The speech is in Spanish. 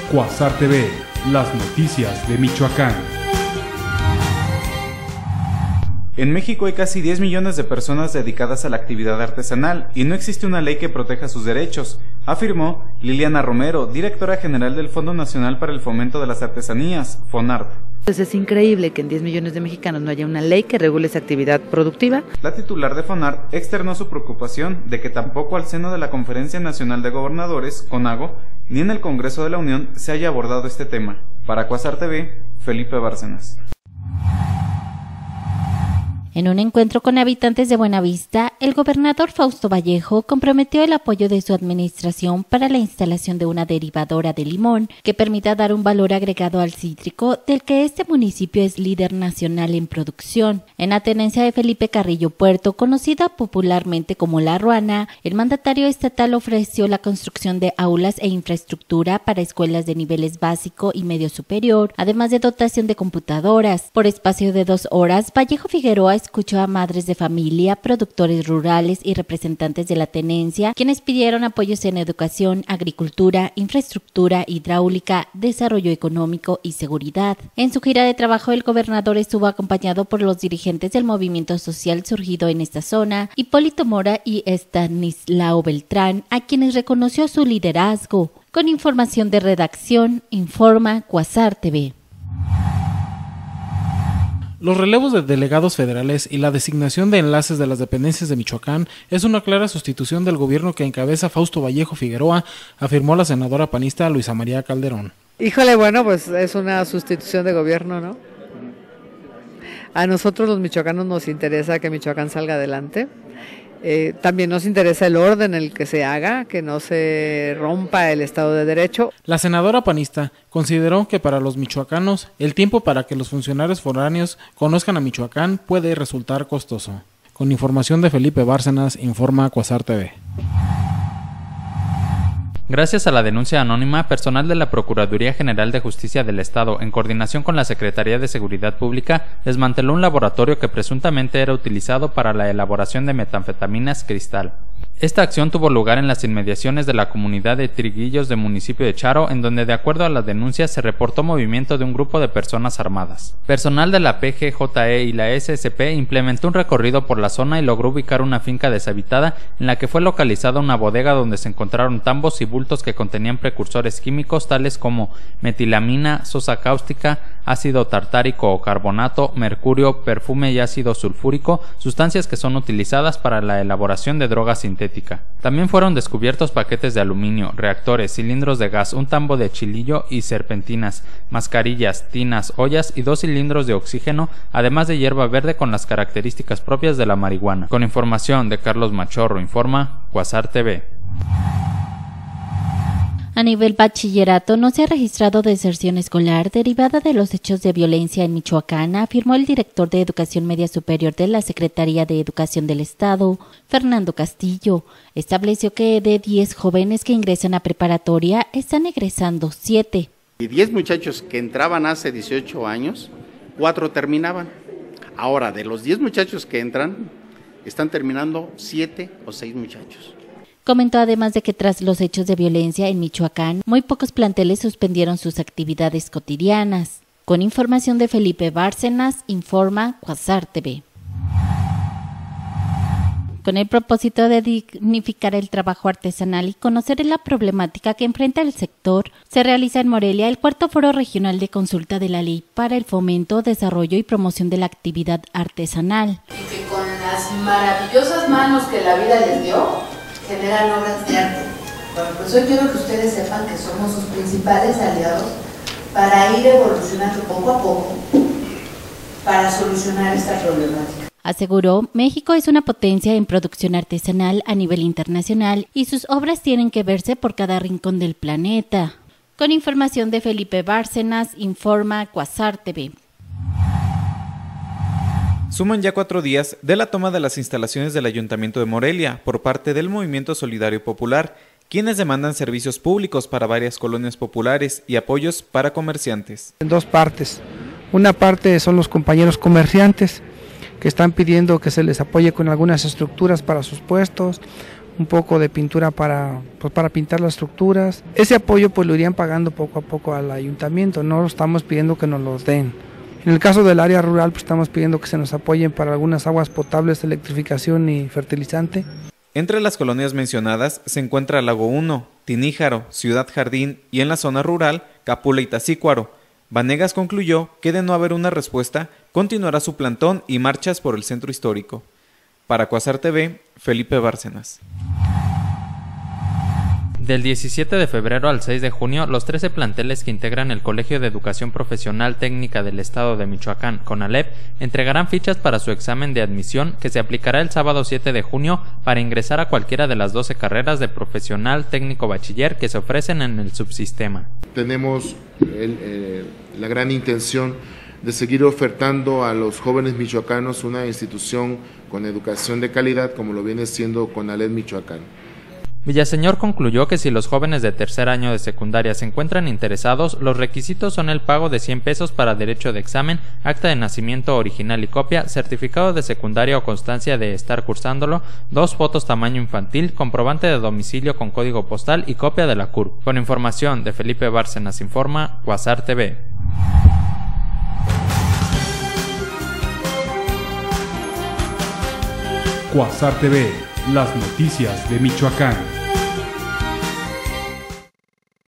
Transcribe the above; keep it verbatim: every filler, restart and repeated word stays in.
Cuasar T V, las noticias de Michoacán. En México hay casi diez millones de personas dedicadas a la actividad artesanal y no existe una ley que proteja sus derechos, afirmó Liliana Romero, directora general del Fondo Nacional para el Fomento de las Artesanías, FONART. Pues es increíble que en diez millones de mexicanos no haya una ley que regule esa actividad productiva. La titular de FONART externó su preocupación de que tampoco al seno de la Conferencia Nacional de Gobernadores, CONAGO, ni en el Congreso de la Unión se haya abordado este tema. Para Cuasar T V, Felipe Bárcenas. En un encuentro con habitantes de Buenavista, el gobernador Fausto Vallejo comprometió el apoyo de su administración para la instalación de una derivadora de limón que permita dar un valor agregado al cítrico del que este municipio es líder nacional en producción. En la tenencia de Felipe Carrillo Puerto, conocida popularmente como La Ruana, el mandatario estatal ofreció la construcción de aulas e infraestructura para escuelas de niveles básico y medio superior, además de dotación de computadoras. Por espacio de dos horas, Vallejo Figueroa escuchó a madres de familia, productores rurales y representantes de la tenencia, quienes pidieron apoyos en educación, agricultura, infraestructura hidráulica, desarrollo económico y seguridad. En su gira de trabajo, el gobernador estuvo acompañado por los dirigentes del movimiento social surgido en esta zona, Hipólito Mora y Estanislao Beltrán, a quienes reconoció su liderazgo. Con información de redacción, informa Cuasar T V. Los relevos de delegados federales y la designación de enlaces de las dependencias de Michoacán es una clara sustitución del gobierno que encabeza Fausto Vallejo Figueroa, afirmó la senadora panista Luisa María Calderón. Híjole, bueno, pues es una sustitución de gobierno, ¿no? A nosotros los michoacanos nos interesa que Michoacán salga adelante. Eh, también nos interesa el orden en el que se haga, que no se rompa el Estado de Derecho. La senadora panista consideró que para los michoacanos el tiempo para que los funcionarios foráneos conozcan a Michoacán puede resultar costoso. Con información de Felipe Bárcenas, informa Cuasar T V. Gracias a la denuncia anónima, personal de la Procuraduría General de Justicia del Estado, en coordinación con la Secretaría de Seguridad Pública, desmanteló un laboratorio que presuntamente era utilizado para la elaboración de metanfetaminas cristal. Esta acción tuvo lugar en las inmediaciones de la comunidad de Triguillos del municipio de Charo, en donde de acuerdo a las denuncias se reportó movimiento de un grupo de personas armadas. Personal de la P G J E y la S S P implementó un recorrido por la zona y logró ubicar una finca deshabitada en la que fue localizada una bodega donde se encontraron tambos y bultos que contenían precursores químicos tales como metilamina, sosa cáustica, ácido tartárico o carbonato, mercurio, perfume y ácido sulfúrico, sustancias que son utilizadas para la elaboración de droga sintética. También fueron descubiertos paquetes de aluminio, reactores, cilindros de gas, un tambo de chilillo y serpentinas, mascarillas, tinas, ollas y dos cilindros de oxígeno, además de hierba verde con las características propias de la marihuana. Con información de Carlos Machorro, informa Cuasar T V. A nivel bachillerato no se ha registrado deserción escolar derivada de los hechos de violencia en Michoacán, afirmó el director de Educación Media Superior de la Secretaría de Educación del Estado, Fernando Castillo. Estableció que de diez jóvenes que ingresan a preparatoria, están egresando siete. Y diez muchachos que entraban hace dieciocho años, cuatro terminaban. Ahora, de los diez muchachos que entran, están terminando siete o seis muchachos. Comentó además de que tras los hechos de violencia en Michoacán, muy pocos planteles suspendieron sus actividades cotidianas. Con información de Felipe Bárcenas, informa Cuasar T V. Con el propósito de dignificar el trabajo artesanal y conocer la problemática que enfrenta el sector, se realiza en Morelia el cuarto Foro Regional de Consulta de la Ley para el Fomento, Desarrollo y Promoción de la Actividad Artesanal. Y que con las maravillosas manos que la vida les dio, generan obras de arte. Bueno, pues hoy quiero que ustedes sepan que somos sus principales aliados para ir evolucionando poco a poco para solucionar esta problemática. Aseguró, México es una potencia en producción artesanal a nivel internacional y sus obras tienen que verse por cada rincón del planeta. Con información de Felipe Bárcenas, informa Cuasar T V. Suman ya cuatro días de la toma de las instalaciones del Ayuntamiento de Morelia por parte del Movimiento Solidario Popular, quienes demandan servicios públicos para varias colonias populares y apoyos para comerciantes. En dos partes. Una parte son los compañeros comerciantes que están pidiendo que se les apoye con algunas estructuras para sus puestos, un poco de pintura para, pues, para pintar las estructuras. Ese apoyo pues lo irían pagando poco a poco al ayuntamiento, no estamos pidiendo que nos los den. En el caso del área rural pues estamos pidiendo que se nos apoyen para algunas aguas potables, electrificación y fertilizante. Entre las colonias mencionadas se encuentra Lago uno, Tiníjaro, Ciudad Jardín y en la zona rural, Capula y Tacícuaro. Vanegas concluyó que de no haber una respuesta, continuará su plantón y marchas por el centro histórico. Para Cuasar T V, Felipe Bárcenas. Del diecisiete de febrero al seis de junio, los trece planteles que integran el Colegio de Educación Profesional Técnica del Estado de Michoacán, CONALEP, entregarán fichas para su examen de admisión que se aplicará el sábado siete de junio para ingresar a cualquiera de las doce carreras de profesional técnico bachiller que se ofrecen en el subsistema. Tenemos el, eh, la gran intención de seguir ofertando a los jóvenes michoacanos una institución con educación de calidad como lo viene siendo CONALEP Michoacán. Villaseñor concluyó que si los jóvenes de tercer año de secundaria se encuentran interesados, los requisitos son el pago de cien pesos para derecho de examen, acta de nacimiento original y copia, certificado de secundaria o constancia de estar cursándolo, dos fotos tamaño infantil, comprobante de domicilio con código postal y copia de la C U R P. Con información de Felipe Bárcenas informa Cuasar T V. Cuasar T V, las noticias de Michoacán.